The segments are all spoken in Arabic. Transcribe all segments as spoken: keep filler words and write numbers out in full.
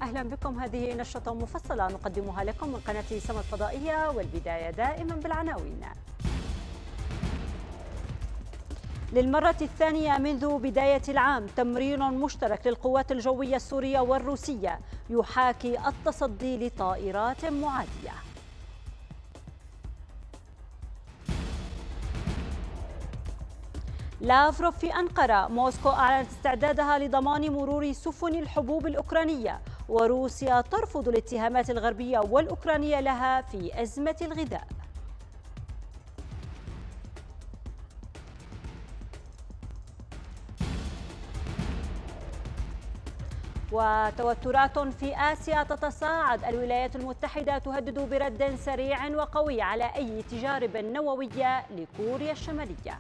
أهلا بكم. هذه نشرة مفصلة نقدمها لكم من قناة سما الفضائية، والبداية دائما بالعناوين. للمرة الثانية منذ بداية العام تمرين مشترك للقوات الجوية السورية والروسية يحاكي التصدي لطائرات معادية. لافروف في أنقرة. موسكو أعلنت استعدادها لضمان مرور سفن الحبوب الأوكرانية، وروسيا ترفض الاتهامات الغربية والأوكرانية لها في أزمة الغذاء. وتوترات في آسيا تتصاعد. الولايات المتحدة تهدد برد سريع وقوي على أي تجارب نووية لكوريا الشمالية.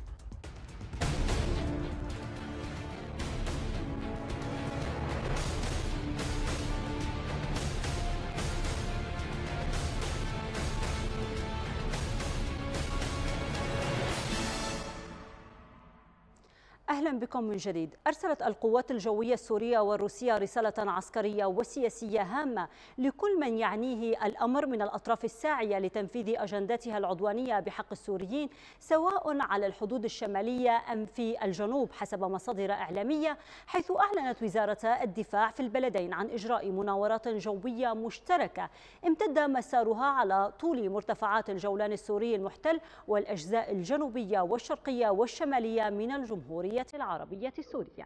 أهلا بكم من جديد. أرسلت القوات الجوية السورية والروسية رسالة عسكرية وسياسية هامة لكل من يعنيه الأمر من الأطراف الساعية لتنفيذ أجنداتها العدوانية بحق السوريين، سواء على الحدود الشمالية أم في الجنوب، حسب مصادر إعلامية، حيث أعلنت وزارة الدفاع في البلدين عن إجراء مناورات جوية مشتركة امتد مسارها على طول مرتفعات الجولان السوري المحتل والأجزاء الجنوبية والشرقية والشمالية من الجمهورية العربية السورية.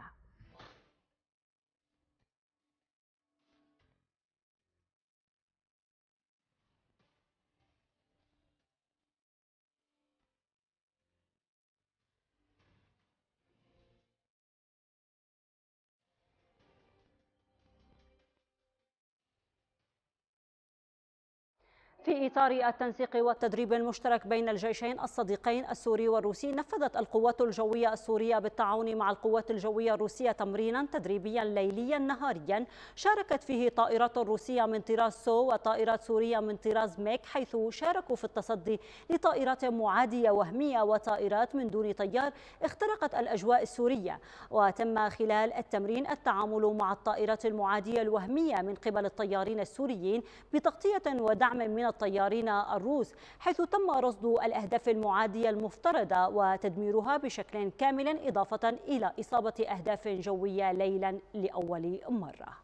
في إطار التنسيق والتدريب المشترك بين الجيشين الصديقين السوري والروسي، نفذت القوات الجوية السورية بالتعاون مع القوات الجوية الروسية تمرينا تدريبيا ليليا نهاريا شاركت فيه طائرات روسية من طراز سو وطائرات سورية من طراز ميك، حيث شاركوا في التصدي لطائرات معادية وهمية وطائرات من دون طيار اخترقت الأجواء السورية. وتم خلال التمرين التعامل مع الطائرات المعادية الوهمية من قبل الطيارين السوريين بتغطية ودعم من الطيارين الروس، حيث تم رصد الأهداف المعادية المفترضة وتدميرها بشكل كامل، إضافة إلى إصابة أهداف جوية ليلا لأول مرة.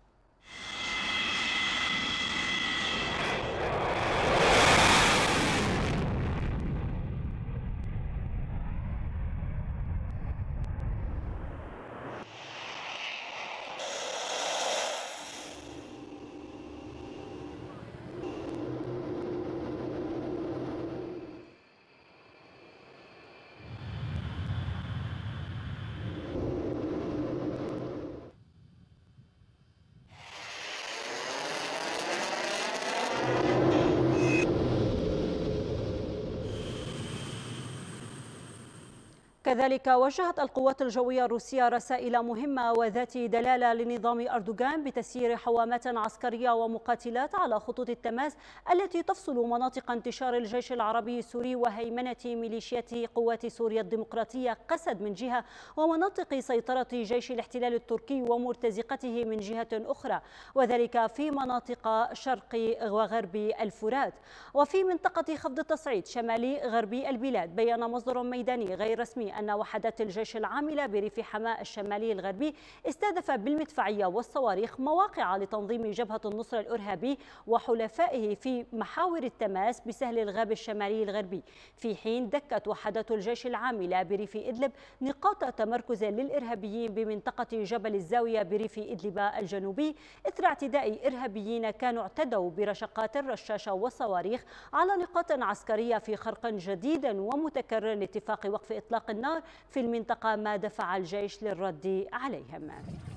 كذلك وجهت القوات الجوية الروسية رسائل مهمة وذات دلالة لنظام أردوغان بتسيير حوامات عسكرية ومقاتلات على خطوط التماس التي تفصل مناطق انتشار الجيش العربي السوري وهيمنة ميليشيات قوات سوريا الديمقراطية قسد من جهة، ومناطق سيطرة جيش الاحتلال التركي ومرتزقته من جهة أخرى، وذلك في مناطق شرق وغرب الفرات. وفي منطقة خفض التصعيد شمالي غربي البلاد، بيان مصدر ميداني غير رسمي أن وحدات الجيش العاملة بريف حماة الشمالي الغربي استهدف بالمدفعية والصواريخ مواقع لتنظيم جبهة النصر الإرهابي وحلفائه في محاور التماس بسهل الغاب الشمالي الغربي، في حين دكت وحدات الجيش العاملة بريف إدلب نقاط تمركز للإرهابيين بمنطقة جبل الزاوية بريف إدلب الجنوبي، إثر اعتداء إرهابيين كانوا اعتدوا برشقات الرشاشة والصواريخ على نقاط عسكرية في خرق جديد ومتكرر لاتفاق وقف إطلاق النار في المنطقة، ما دفع الجيش للرد عليهم.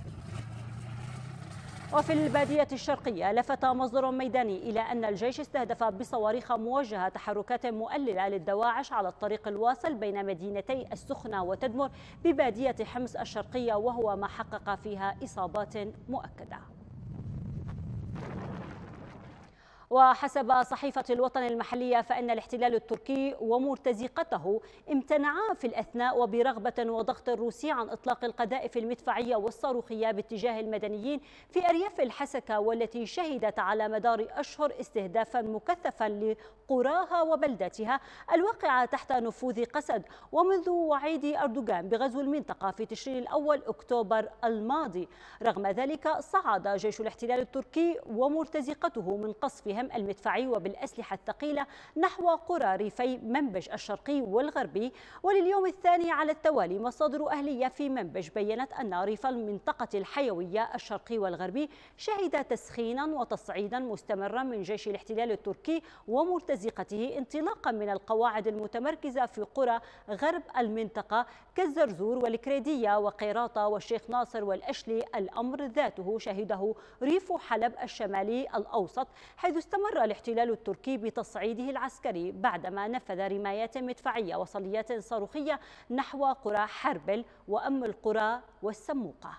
وفي البادية الشرقية لفت مصدر ميداني إلى أن الجيش استهدف بصواريخ موجهة تحركات مؤللة للدواعش على الطريق الواصل بين مدينتي السخنة وتدمر ببادية حمص الشرقية، وهو ما حقق فيها إصابات مؤكدة. وحسب صحيفة الوطن المحلية فإن الاحتلال التركي ومرتزقته امتنعا في الأثناء وبرغبة وضغط روسي عن إطلاق القذائف المدفعية والصاروخية باتجاه المدنيين في أرياف الحسكة، والتي شهدت على مدار أشهر استهدافا مكثفا لقراها وبلداتها الواقعة تحت نفوذ قسد، ومنذ وعيد أردوغان بغزو المنطقة في تشرين الأول أكتوبر الماضي. رغم ذلك صعد جيش الاحتلال التركي ومرتزقته من قصفهم المدفعي وبالأسلحة الثقيلة نحو قرى ريفي منبج الشرقي والغربي. ولليوم الثاني على التوالي مصادر أهلية في منبج بيّنت أن ريف المنطقة الحيوية الشرقي والغربي شهد تسخينا وتصعيدا مستمرا من جيش الاحتلال التركي ومرتزقته انطلاقا من القواعد المتمركزة في قرى غرب المنطقة كالزرزور والكريدية وقيراطة والشيخ ناصر والأشلي. الأمر ذاته شهده ريف حلب الشمالي الأوسط، حيث استمر الاحتلال التركي بتصعيده العسكري بعدما نفذ رمايات مدفعية وصليات صاروخية نحو قرى حربل وأم القرى والسموقة.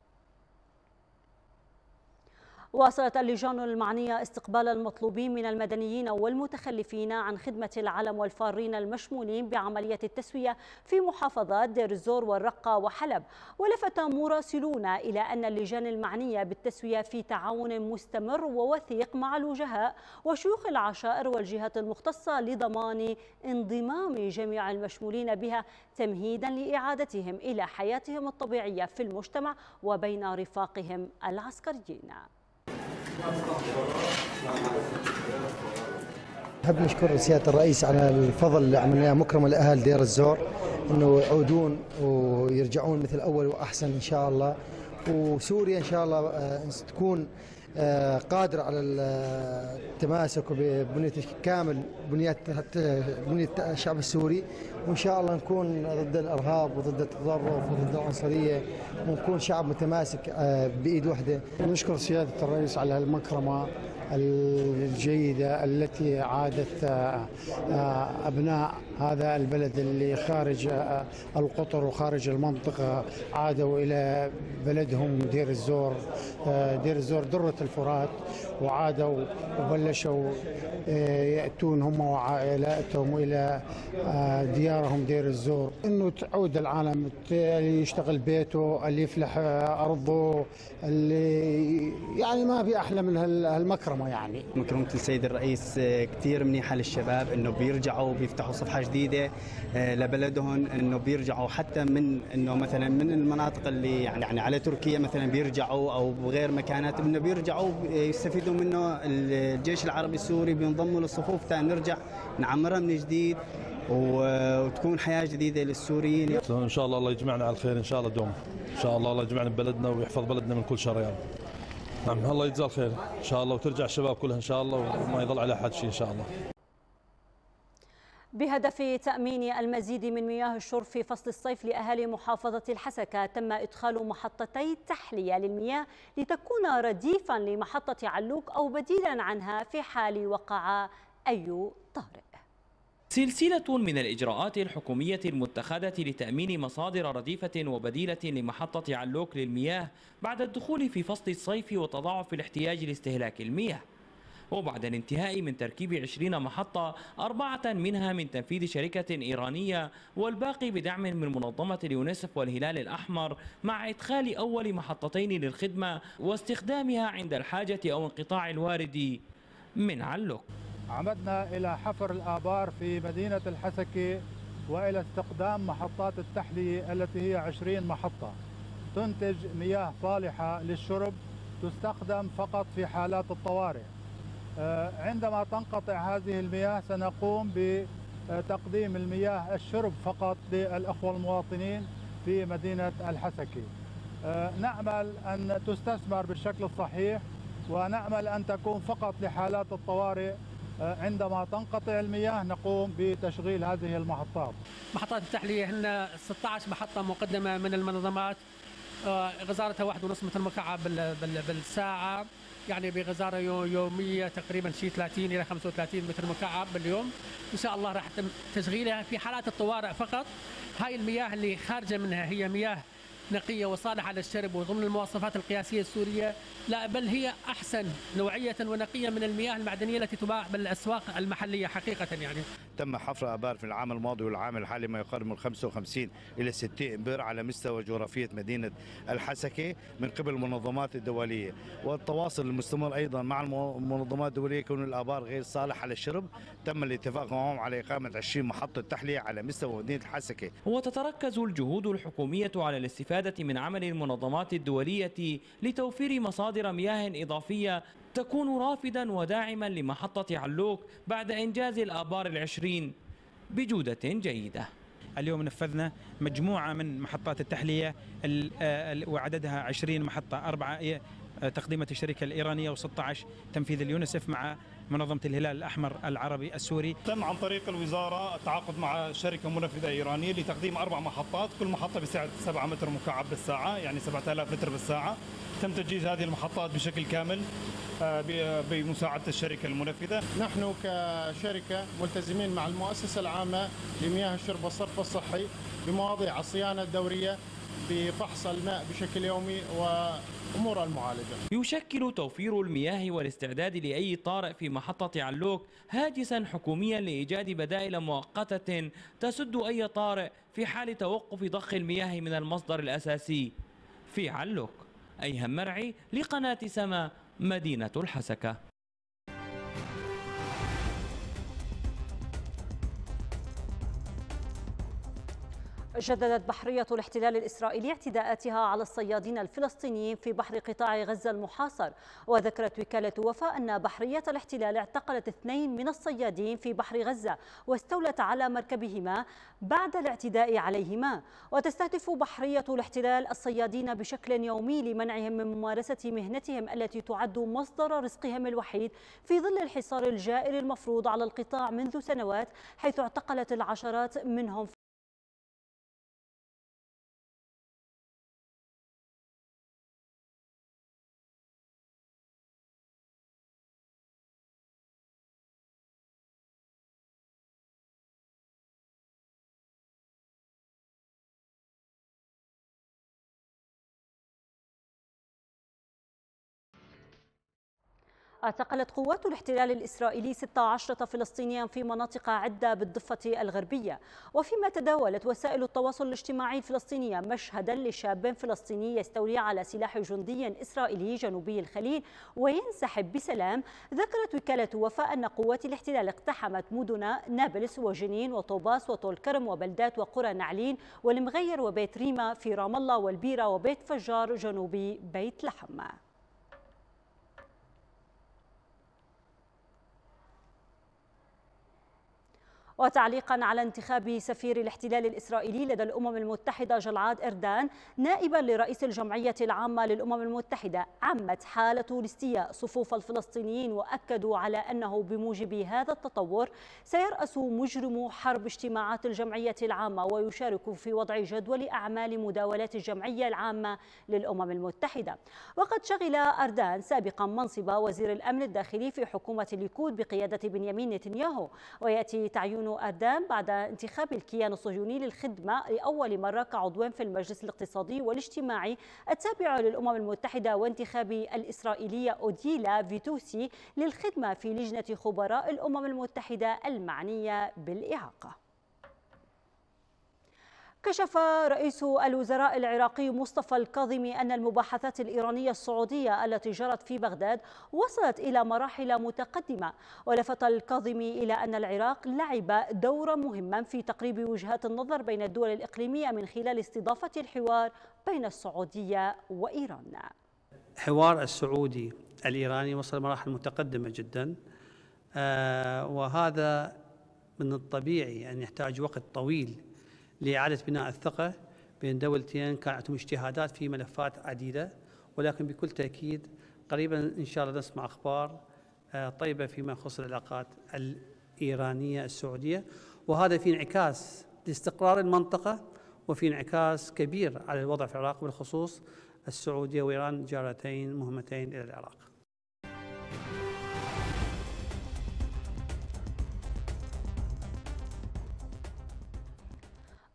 واصلت اللجان المعنية استقبال المطلوبين من المدنيين والمتخلفين عن خدمة العلم والفارين المشمولين بعملية التسوية في محافظات دير الزور والرقة وحلب. ولفت مراسلون إلى أن اللجان المعنية بالتسوية في تعاون مستمر ووثيق مع الوجهاء وشيوخ العشائر والجهات المختصة لضمان انضمام جميع المشمولين بها تمهيدا لإعادتهم إلى حياتهم الطبيعية في المجتمع وبين رفاقهم العسكريين. نحب نشكر سيادة الرئيس على الفضل اللي عملناه مكرمة لأهل دير الزور، إنه يعودون ويرجعون مثل أول وأحسن إن شاء الله. وسوريا إن شاء الله تكون قادرة على التماسك ببنية كامل بنية بنية الشعب السوري، وإن شاء الله نكون ضد الإرهاب وضد التطرف وضد العنصرية ونكون شعب متماسك بإيد واحدة. نشكر سيادة الرئيس على المكرمة الجيدة التي عادت أبناء هذا البلد اللي خارج القطر وخارج المنطقة عادوا إلى بلدهم دير الزور. دير الزور درة الفرات، وعادوا وبلشوا يأتون هم وعائلاتهم إلى ديارهم دير الزور. إنه تعود العالم اللي يشتغل بيته، اللي يفلح أرضه، اللي يعني ما في أحلى من هالمكرمة. يعني مكرمة السيد الرئيس كثير منيحة للشباب، إنه بيرجعوا بيفتحوا صفحة جديدة لبلدهم، إنه بيرجعوا حتى من إنه مثلا من المناطق اللي يعني, يعني على تركيا مثلا بيرجعوا أو بغير مكانات، إنه بيرجعوا يستفيدوا منه الجيش العربي السوري، بينضموا للصفوف تاني نرجع نعمرها من جديد وتكون حياة جديدة للسوريين. إن شاء الله الله يجمعنا على الخير إن شاء الله دوم، إن شاء الله الله يجمعنا ببلدنا ويحفظ بلدنا من كل شر يعني. نعم الله يجزاه الخير إن شاء الله، وترجع الشباب كلها إن شاء الله وما يضل على أحد شيء إن شاء الله. بهدف تأمين المزيد من مياه الشرب في فصل الصيف لأهالي محافظة الحسكة، تم إدخال محطتي تحلية للمياه لتكون رديفا لمحطة علوك أو بديلا عنها في حال وقع أي طارئ. سلسلة من الإجراءات الحكومية المتخذة لتأمين مصادر رديفة وبديلة لمحطة علوك للمياه بعد الدخول في فصل الصيف وتضاعف الاحتياج لاستهلاك المياه، وبعد الانتهاء من تركيب عشرين محطة، أربعة منها من تنفيذ شركة إيرانية والباقي بدعم من منظمة اليونسف والهلال الأحمر، مع إدخال أول محطتين للخدمة واستخدامها عند الحاجة أو انقطاع الوارد من علوك. عمدنا إلى حفر الآبار في مدينة الحسكة وإلى استخدام محطات التحلية التي هي عشرين محطة تنتج مياه صالحة للشرب تستخدم فقط في حالات الطوارئ. عندما تنقطع هذه المياه سنقوم بتقديم المياه الشرب فقط للأخوة المواطنين في مدينة الحسكة. نأمل أن تستثمر بالشكل الصحيح، ونأمل أن تكون فقط لحالات الطوارئ. عندما تنقطع المياه نقوم بتشغيل هذه المحطات. محطات التحلية هن ستة عشر محطة مقدمة من المنظمات، غزارتها واحد ونص متر مكعب بالساعة، يعني بغزارة يومية تقريبا شيء ثلاثين إلى خمسة وثلاثين متر مكعب باليوم. إن شاء الله راح يتم تشغيلها في حالات الطوارئ فقط. هاي المياه اللي خارجة منها هي مياه نقية وصالحة للشرب وضمن المواصفات القياسية السورية، لا بل هي أحسن نوعية ونقية من المياه المعدنية التي تباع بالأسواق المحلية حقيقة. يعني تم حفر آبار في العام الماضي والعام الحالي ما يقارب من خمسة وخمسين إلى ستين بئر على مستوى جغرافية مدينة الحسكة من قبل المنظمات الدولية، والتواصل المستمر أيضا مع المنظمات الدولية كون الآبار غير صالحة للشرب. تم الاتفاق معهم على إقامة عشرين محطة تحلية على مستوى مدينة الحسكة. وتتركز الجهود الحكومية على الاستفادة من عمل المنظمات الدولية لتوفير مصادر مياه إضافية تكون رافدا وداعما لمحطة علوك بعد إنجاز الآبار العشرين بجودة جيدة. اليوم نفذنا مجموعة من محطات التحلية وعددها عشرين محطة، أربعة تقديمة الشركة الإيرانية وستة عشر تنفيذ اليونسف مع منظمة الهلال الأحمر العربي السوري. تم عن طريق الوزارة التعاقد مع شركة منفذة إيرانية لتقديم أربع محطات، كل محطة بسعة سبعة متر مكعب بالساعة، يعني سبعة آلاف لتر بالساعة. تم تجهيز هذه المحطات بشكل كامل بمساعدة الشركة المنفذة. نحن كشركة ملتزمين مع المؤسسة العامة لمياه الشرب والصرف الصحي بمواضيع الصيانة الدورية، بفحص الماء بشكل يومي وأمور المعالجة. يشكل توفير المياه والاستعداد لأي طارئ في محطة علوك هاجسا حكوميا لإيجاد بدائل مؤقتة تسد أي طارئ في حال توقف ضخ المياه من المصدر الأساسي في علوك. أيهم مرعي لقناة سما، مدينة الحسكة. جددت بحرية الاحتلال الإسرائيلي اعتداءاتها على الصيادين الفلسطينيين في بحر قطاع غزة المحاصر. وذكرت وكالة وفاء أن بحرية الاحتلال اعتقلت اثنين من الصيادين في بحر غزة واستولت على مركبهما بعد الاعتداء عليهما. وتستهدف بحرية الاحتلال الصيادين بشكل يومي لمنعهم من ممارسة مهنتهم التي تعد مصدر رزقهم الوحيد في ظل الحصار الجائر المفروض على القطاع منذ سنوات، حيث اعتقلت العشرات منهم. اعتقلت قوات الاحتلال الإسرائيلي ستة عشر فلسطينيا في مناطق عدة بالضفة الغربية. وفيما تداولت وسائل التواصل الاجتماعي الفلسطينية مشهدا لشاب فلسطيني يستولي على سلاح جندي إسرائيلي جنوبي الخليل وينسحب بسلام، ذكرت وكالة وفاء أن قوات الاحتلال اقتحمت مدن نابلس وجنين وطوباس وطول كرم وبلدات وقرى نعلين والمغير وبيت ريما في رام الله والبيرة وبيت فجار جنوبي بيت لحم. وتعليقا على انتخاب سفير الاحتلال الإسرائيلي لدى الأمم المتحدة جلعاد إردان نائبا لرئيس الجمعية العامة للأمم المتحدة، عمت حالة الاستياء صفوف الفلسطينيين، وأكدوا على أنه بموجب هذا التطور سيرأس مجرم حرب اجتماعات الجمعية العامة ويشارك في وضع جدول أعمال مداولات الجمعية العامة للأمم المتحدة. وقد شغل أردان سابقا منصب وزير الأمن الداخلي في حكومة الليكود بقيادة بنيامين نتنياهو، ويأتي تعيين أردان بعد انتخاب الكيان الصهيوني للخدمة لأول مرة كعضو في المجلس الاقتصادي والاجتماعي التابع للأمم المتحدة، وانتخاب الإسرائيلية أوديلا فيتوسي للخدمة في لجنة خبراء الأمم المتحدة المعنية بالإعاقة. كشف رئيس الوزراء العراقي مصطفى الكاظمي أن المباحثات الإيرانية السعودية التي جرت في بغداد وصلت إلى مراحل متقدمة. ولفت الكاظمي إلى أن العراق لعب دورا مهما في تقريب وجهات النظر بين الدول الإقليمية من خلال استضافة الحوار بين السعودية وإيران. حوار السعودي الإيراني وصل مراحل متقدمة جدا، آه وهذا من الطبيعي أن يحتاج وقت طويل لإعادة بناء الثقة بين دولتين كان عندهم اجتهادات في ملفات عديدة، ولكن بكل تأكيد قريبا إن شاء الله نسمع أخبار طيبة فيما يخص العلاقات الإيرانية السعودية، وهذا في انعكاس لاستقرار المنطقة وفي انعكاس كبير على الوضع في العراق، بالخصوص السعودية وإيران جارتين مهمتين إلى العراق.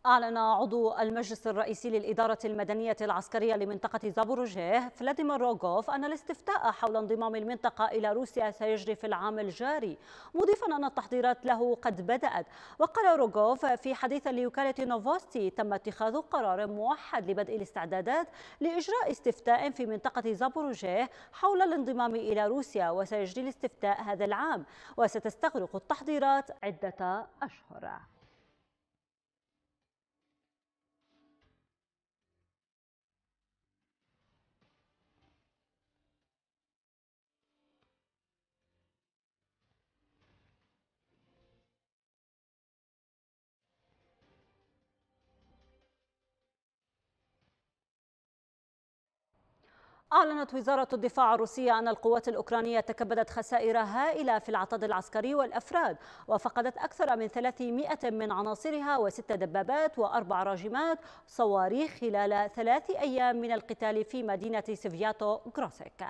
أعلن عضو المجلس الرئيسي للإدارة المدنية العسكرية لمنطقة زابوروجيه فلاديمير روغوف أن الاستفتاء حول انضمام المنطقة إلى روسيا سيجري في العام الجاري، مضيفا أن التحضيرات له قد بدأت. وقال روغوف في حديث لوكالة نوفوستي: تم اتخاذ قرار موحد لبدء الاستعدادات لإجراء استفتاء في منطقة زابوروجيه حول الانضمام إلى روسيا، وسيجري الاستفتاء هذا العام، وستستغرق التحضيرات عدة أشهر. أعلنت وزارة الدفاع الروسية أن القوات الأوكرانية تكبدت خسائر هائلة في العتاد العسكري والأفراد، وفقدت أكثر من ثلاثمائة من عناصرها وست دبابات وأربع راجمات صواريخ خلال ثلاث أيام من القتال في مدينة سيفياتو غروسيك.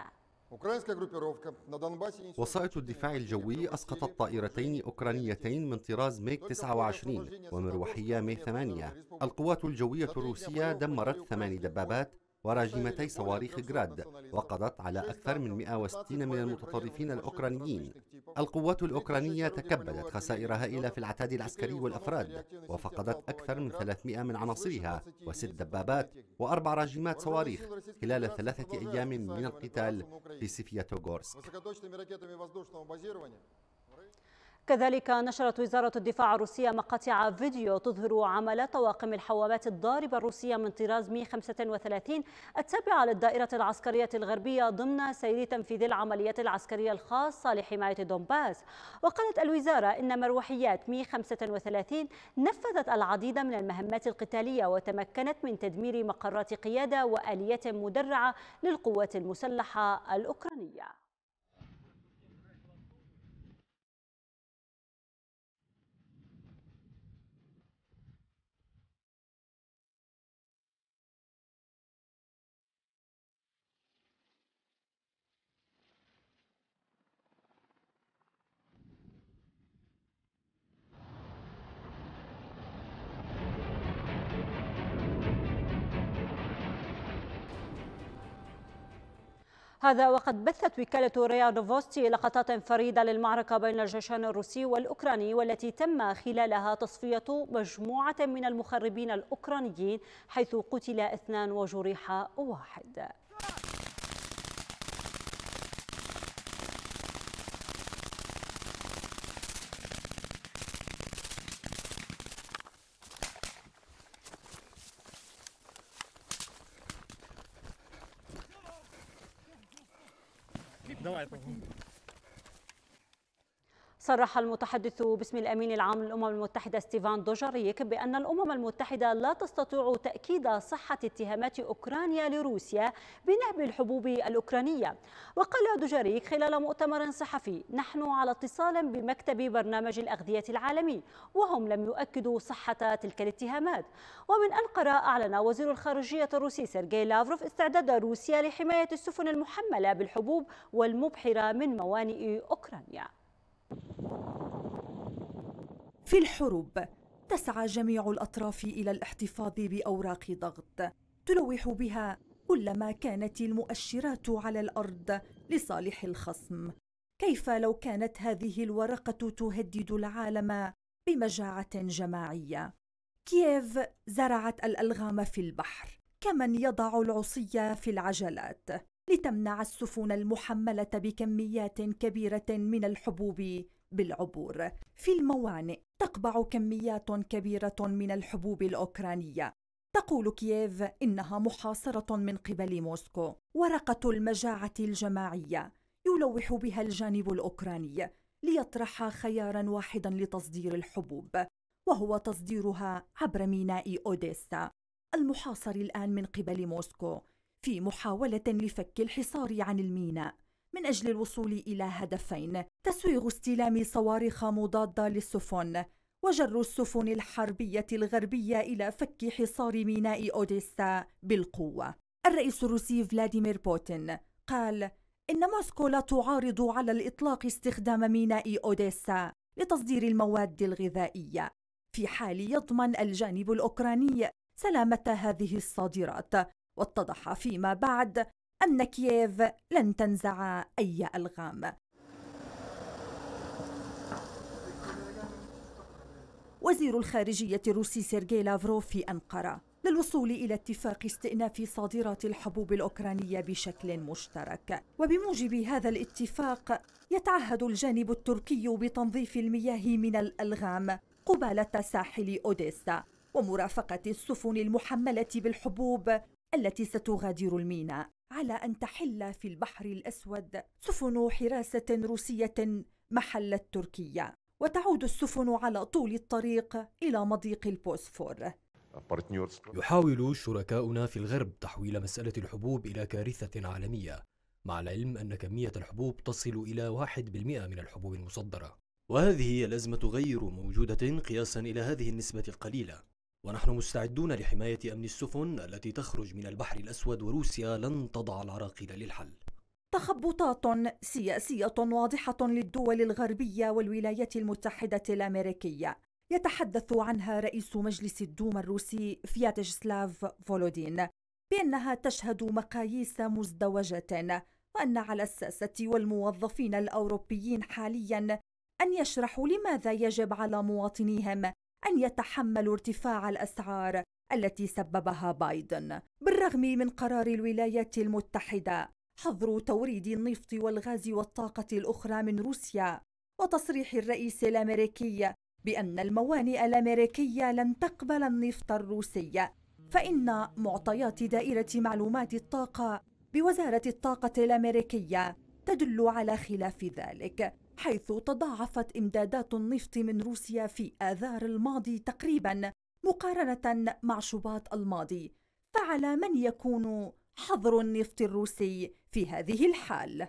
وسائط الدفاع الجوي أسقطت طائرتين أوكرانيتين من طراز ميغ تسعة وعشرين ومروحية مي ثمانية. القوات الجوية الروسية دمرت ثمان دبابات وراجمتي صواريخ جراد، وقضت على أكثر من مئة وستين من المتطرفين الأوكرانيين. القوات الأوكرانية تكبدت خسائر هائلة في العتاد العسكري والأفراد، وفقدت أكثر من ثلاثمائة من عناصرها وست دبابات وأربع راجمات صواريخ خلال ثلاثة أيام من القتال في سيفياتوغورسك. كذلك نشرت وزارة الدفاع الروسية مقاطع فيديو تظهر عمل طواقم الحوامات الضاربة الروسية من طراز مي خمسة وثلاثين التابعة للدائرة العسكرية الغربية ضمن سير تنفيذ العمليات العسكرية الخاصة لحماية دونباس. وقالت الوزارة إن مروحيات مي خمسة وثلاثين نفذت العديد من المهمات القتالية وتمكنت من تدمير مقرات قيادة وآليات مدرعة للقوات المسلحة الأوكرانية. هذا وقد بثت وكالة ريا نوفوستي لقطات فريدة للمعركة بين الجيشين الروسي والأوكراني، والتي تم خلالها تصفية مجموعة من المخربين الأوكرانيين، حيث قتل اثنان وجرح واحد. صرح المتحدث باسم الأمين العام للأمم المتحدة ستيفان دوجاريك بأن الأمم المتحدة لا تستطيع تأكيد صحة اتهامات أوكرانيا لروسيا بنهب الحبوب الأوكرانية. وقال دوجاريك خلال مؤتمر صحفي: نحن على اتصال بمكتب برنامج الأغذية العالمي وهم لم يؤكدوا صحة تلك الاتهامات. ومن أنقرة أعلن وزير الخارجية الروسي سيرجي لافروف استعداد روسيا لحماية السفن المحملة بالحبوب والمبحرة من موانئ أوكرانيا. في الحروب تسعى جميع الأطراف إلى الاحتفاظ بأوراق ضغط تلوح بها كلما كانت المؤشرات على الأرض لصالح الخصم. كيف لو كانت هذه الورقة تهدد العالم بمجاعة جماعية؟ كييف زرعت الألغام في البحر كمن يضع العصي في العجلات لتمنع السفن المحملة بكميات كبيرة من الحبوب بالعبور. في الموانئ تقبع كميات كبيرة من الحبوب الأوكرانية. تقول كييف إنها محاصرة من قبل موسكو. ورقة المجاعة الجماعية يلوح بها الجانب الأوكراني ليطرح خيارا واحدا لتصدير الحبوب، وهو تصديرها عبر ميناء أوديسا المحاصر الآن من قبل موسكو، في محاولة لفك الحصار عن الميناء من أجل الوصول إلى هدفين: تسويغ استلام صواريخ مضادة للسفن، وجر السفن الحربية الغربية إلى فك حصار ميناء أوديسا بالقوة. الرئيس الروسي فلاديمير بوتين قال إن موسكو لا تعارض على الإطلاق استخدام ميناء أوديسا لتصدير المواد الغذائية، في حال يضمن الجانب الأوكراني سلامة هذه الصادرات. واتضح فيما بعد أن كييف لن تنزع أي ألغام. وزير الخارجية الروسي سيرجي لافروف في أنقرة للوصول إلى اتفاق استئناف صادرات الحبوب الأوكرانية بشكل مشترك. وبموجب هذا الاتفاق يتعهد الجانب التركي بتنظيف المياه من الألغام قبالة ساحل أوديسا ومرافقة السفن المحملة بالحبوب التي ستغادر الميناء، على أن تحل في البحر الأسود سفن حراسة روسية محل التركية، وتعود السفن على طول الطريق إلى مضيق البوسفور. يحاول شركاؤنا في الغرب تحويل مسألة الحبوب إلى كارثة عالمية، مع العلم أن كمية الحبوب تصل إلى واحد بالمئة من الحبوب المصدرة، وهذه هي الأزمة غير موجودة قياسا إلى هذه النسبة القليلة. ونحن مستعدون لحماية أمن السفن التي تخرج من البحر الأسود، وروسيا لن تضع العراقيل للحل. تخبطات سياسية واضحة للدول الغربية والولايات المتحدة الأمريكية يتحدث عنها رئيس مجلس الدوما الروسي فياتشسلاف فولودين بأنها تشهد مقاييس مزدوجة، وأن على الساسة والموظفين الأوروبيين حاليا أن يشرحوا لماذا يجب على مواطنيهم أن يتحملوا ارتفاع الأسعار التي سببها بايدن. بالرغم من قرار الولايات المتحدة حظر توريد النفط والغاز والطاقة الأخرى من روسيا، وتصريح الرئيس الأمريكي بأن الموانئ الأمريكية لن تقبل النفط الروسي، فإن معطيات دائرة معلومات الطاقة بوزارة الطاقة الأمريكية تدل على خلاف ذلك، حيث تضاعفت إمدادات النفط من روسيا في آذار الماضي تقريبا مقارنة مع شباط الماضي. فعلى من يكون حظر النفط الروسي في هذه الحال؟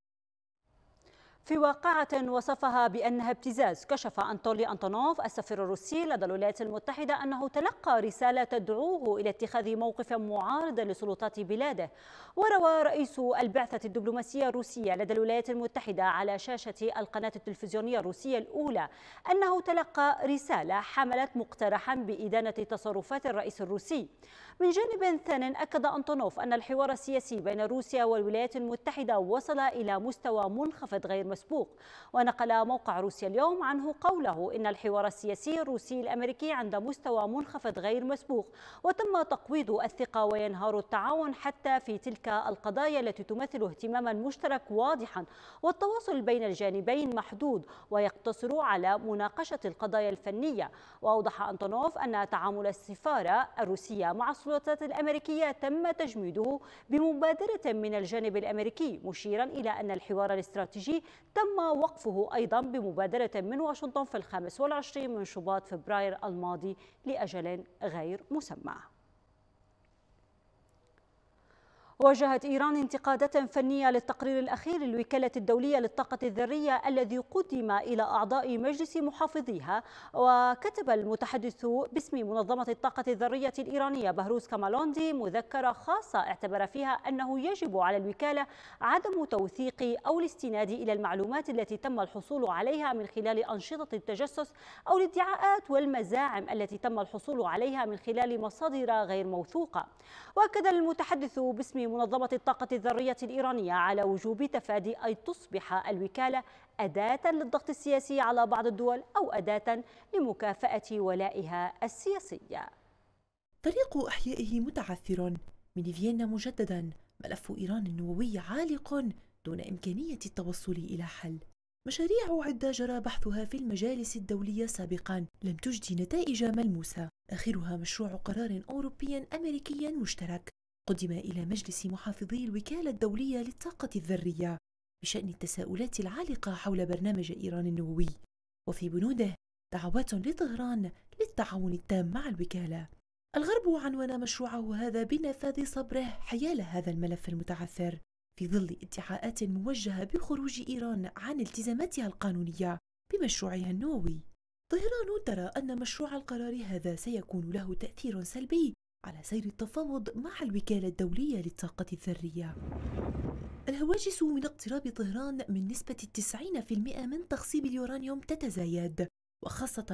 في واقعة وصفها بأنها ابتزاز، كشف أنطولي أنطونوف السفير الروسي لدى الولايات المتحدة أنه تلقى رسالة تدعوه إلى اتخاذ موقف معارض لسلطات بلاده. وروى رئيس البعثة الدبلوماسية الروسية لدى الولايات المتحدة على شاشة القناة التلفزيونية الروسية الأولى أنه تلقى رسالة حملت مقترحا بإدانة تصرفات الرئيس الروسي. من جانب ثان أكد أنطونوف أن الحوار السياسي بين روسيا والولايات المتحدة وصل إلى مستوى منخفض غير مسبوق. ونقل موقع روسيا اليوم عنه قوله إن الحوار السياسي الروسي الأمريكي عند مستوى منخفض غير مسبوق، وتم تقويض الثقة وينهار التعاون حتى في تلك القضايا التي تمثل اهتماما مشترك واضحا، والتواصل بين الجانبين محدود ويقتصر على مناقشة القضايا الفنية. وأوضح أنطونوف أن تعامل السفارة الروسية مع السلطات الأمريكية تم تجميده بمبادرة من الجانب الأمريكي، مشيرا إلى أن الحوار الاستراتيجي تم وقفه أيضا بمبادرة من واشنطن في الخامس والعشرين من شباط فبراير الماضي لأجل غير مسمى. واجهت إيران انتقادات فنية للتقرير الأخير للوكالة الدولية للطاقة الذرية الذي قدم إلى أعضاء مجلس محافظيها. وكتب المتحدث باسم منظمة الطاقة الذرية الإيرانية بهروز كامالوندي مذكرة خاصة اعتبر فيها أنه يجب على الوكالة عدم توثيق أو الاستناد إلى المعلومات التي تم الحصول عليها من خلال أنشطة التجسس أو الادعاءات والمزاعم التي تم الحصول عليها من خلال مصادر غير موثوقة. وأكد المتحدث باسم منظمة الطاقة الذرية الإيرانية على وجوب تفادي أن تصبح الوكالة أداة للضغط السياسي على بعض الدول أو أداة لمكافأة ولائها السياسي. طريق أحيائه متعثر. من فيينا مجددا ملف إيران النووي عالق دون إمكانية التوصل إلى حل. مشاريع عدة جرى بحثها في المجالس الدولية سابقا لم تجدي نتائج ملموسة، آخرها مشروع قرار أوروبي أمريكي مشترك قدم إلى مجلس محافظي الوكالة الدولية للطاقة الذرية بشأن التساؤلات العالقة حول برنامج إيران النووي، وفي بنوده دعوات لطهران للتعاون التام مع الوكالة. الغرب عنون مشروعه هذا بنفاذ صبره حيال هذا الملف المتعثر في ظل ادعاءات موجهة بخروج إيران عن التزاماتها القانونية بمشروعها النووي. طهران ترى أن مشروع القرار هذا سيكون له تأثير سلبي على سير التفاوض مع الوكالة الدولية للطاقة الذرية. الهواجس من اقتراب طهران من نسبة التسعين بالمئة من تخصيب اليورانيوم تتزايد، وخاصة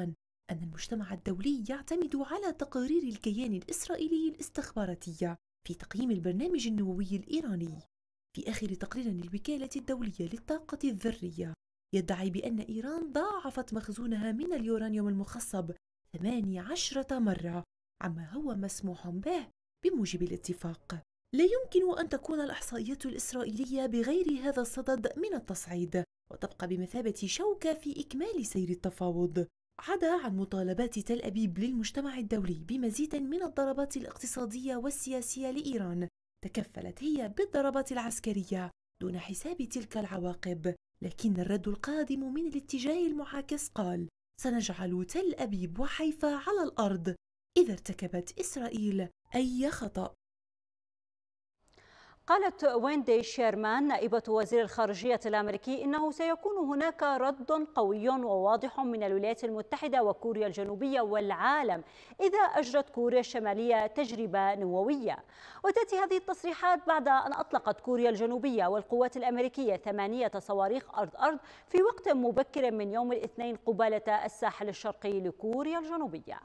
أن المجتمع الدولي يعتمد على تقارير الكيان الإسرائيلي الاستخباراتي في تقييم البرنامج النووي الإيراني. في آخر تقرير للوكالة الدولية للطاقة الذرية يدعي بأن إيران ضاعفت مخزونها من اليورانيوم المخصب ثماني عشرة مرة عما هو مسموح به بموجب الاتفاق. لا يمكن أن تكون الإحصائيات الإسرائيلية بغير هذا الصدد من التصعيد، وتبقى بمثابة شوكة في إكمال سير التفاوض. عدا عن مطالبات تل أبيب للمجتمع الدولي بمزيد من الضربات الاقتصادية والسياسية لإيران، تكفلت هي بالضربات العسكرية دون حساب تلك العواقب. لكن الرد القادم من الاتجاه المعاكس قال: سنجعل تل أبيب وحيفا على الأرض إذا ارتكبت إسرائيل أي خطأ. قالت ويندي شيرمان نائبة وزير الخارجية الأمريكي إنه سيكون هناك رد قوي وواضح من الولايات المتحدة وكوريا الجنوبية والعالم إذا أجرت كوريا الشمالية تجربة نووية. وتأتي هذه التصريحات بعد أن أطلقت كوريا الجنوبية والقوات الأمريكية ثمانية صواريخ أرض-أرض في وقت مبكر من يوم الاثنين قبالة الساحل الشرقي لكوريا الجنوبية.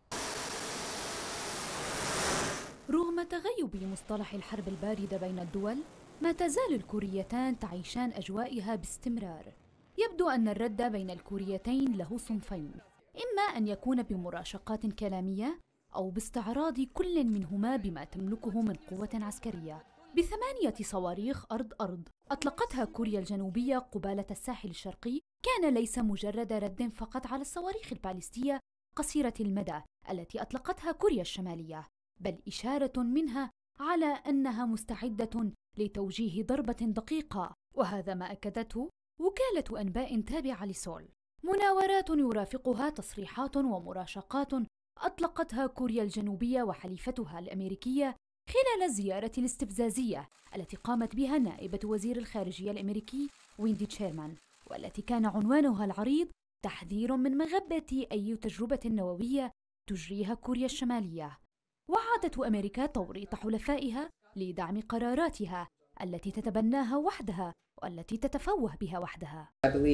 رغم تغيب مصطلح الحرب الباردة بين الدول، ما تزال الكوريتان تعيشان أجوائها باستمرار. يبدو أن الرد بين الكوريتين له صنفين، إما أن يكون بمراشقات كلامية أو باستعراض كل منهما بما تملكه من قوة عسكرية. بثمانية صواريخ أرض-أرض أطلقتها كوريا الجنوبية قبالة الساحل الشرقي كان ليس مجرد رد فقط على الصواريخ الباليستية قصيرة المدى التي أطلقتها كوريا الشمالية، بل إشارة منها على أنها مستعدة لتوجيه ضربة دقيقة، وهذا ما أكدته وكالة أنباء تابعة لسول. مناورات يرافقها تصريحات ومراشقات أطلقتها كوريا الجنوبية وحليفتها الأمريكية خلال الزيارة الاستفزازية التي قامت بها نائبة وزير الخارجية الأمريكي ويندي شيرمان، والتي كان عنوانها العريض تحذير من مغبة أي تجربة نووية تجريها كوريا الشمالية. وعادت أمريكا توريط حلفائها لدعم قراراتها التي تتبناها وحدها والتي تتفوه بها وحدها.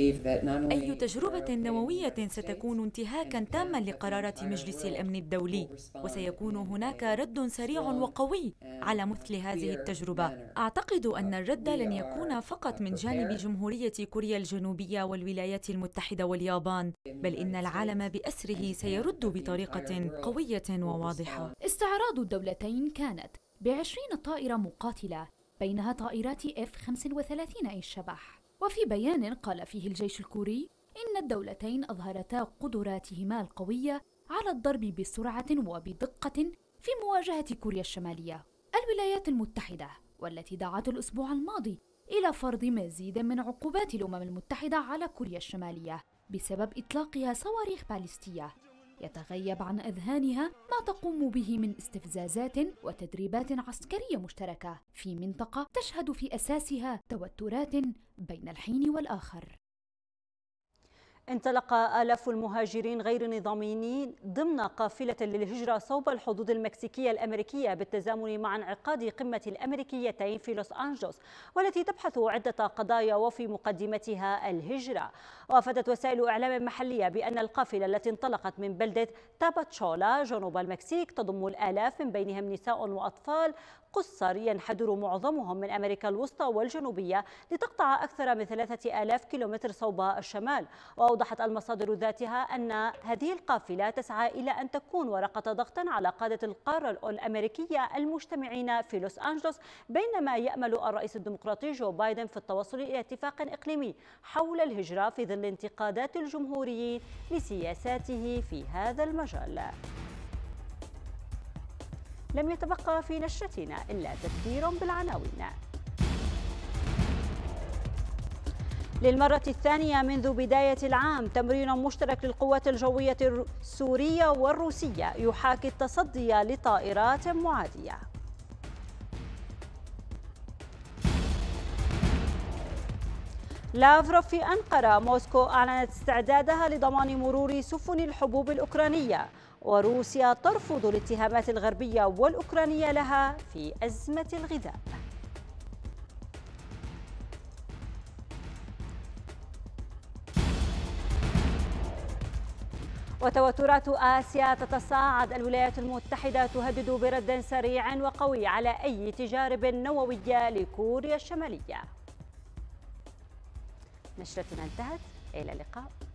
أي تجربة نووية ستكون انتهاكاً تاماً لقرارات مجلس الأمن الدولي، وسيكون هناك رد سريع وقوي على مثل هذه التجربة. أعتقد أن الرد لن يكون فقط من جانب جمهورية كوريا الجنوبية والولايات المتحدة واليابان، بل إن العالم بأسره سيرد بطريقة قوية وواضحة. استعراض الدولتين كانت بعشرين طائرة مقاتلة، بينها طائرات إف خمسة وثلاثين أي الشبح. وفي بيان قال فيه الجيش الكوري إن الدولتين أظهرتا قدراتهما القوية على الضرب بسرعة وبدقة في مواجهة كوريا الشمالية. الولايات المتحدة والتي دعت الأسبوع الماضي إلى فرض مزيد من عقوبات الأمم المتحدة على كوريا الشمالية بسبب إطلاقها صواريخ باليستية، يتغيب عن أذهانها ما تقوم به من استفزازات وتدريبات عسكرية مشتركة في منطقة تشهد في أساسها توترات بين الحين والآخر. انطلق آلاف المهاجرين غير نظاميين ضمن قافلة للهجرة صوب الحدود المكسيكية الأمريكية بالتزامن مع انعقاد قمة الأمريكيتين في لوس أنجلوس، والتي تبحث عدة قضايا وفي مقدمتها الهجرة. وافدت وسائل إعلام محلية بأن القافلة التي انطلقت من بلدة تاباتشولا جنوب المكسيك تضم الآلاف من بينهم نساء وأطفال قُصّر ينحدر معظمهم من أمريكا الوسطى والجنوبية لتقطع أكثر من ثلاثة آلاف كيلومتر صوب الشمال. وأوضحت المصادر ذاتها أن هذه القافلة تسعى إلى أن تكون ورقة ضغط على قادة القارة الأمريكية المجتمعين في لوس أنجلوس، بينما يأمل الرئيس الديمقراطي جو بايدن في التوصل إلى اتفاق إقليمي حول الهجرة في ظل انتقادات الجمهوريين لسياساته في هذا المجال. لم يتبقى في نشرتنا إلا تذكير بالعناوين. للمرة الثانية منذ بداية العام تمرين مشترك للقوات الجوية السورية والروسية يحاكي التصدي لطائرات معادية. لافروف في أنقرة. موسكو أعلنت استعدادها لضمان مرور سفن الحبوب الأوكرانية، وروسيا ترفض الاتهامات الغربية والأوكرانية لها في أزمة الغذاء. وتوترات آسيا تتصاعد، الولايات المتحدة تهدد برد سريع وقوي على أي تجارب نووية لكوريا الشمالية. نشرتنا انتهت، إلى اللقاء.